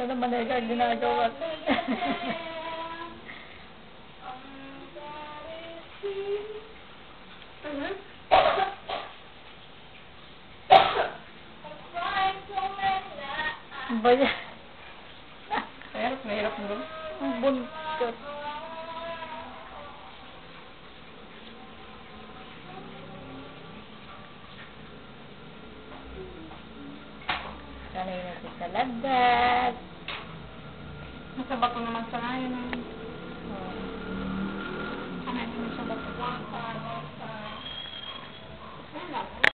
na naman ang ginagawa. Ba yan? Mahirap mo. Ang buntot. Sanay natin sa lagat. Nasa bato naman sa ngayon. Oh. Sanay naman sa bato.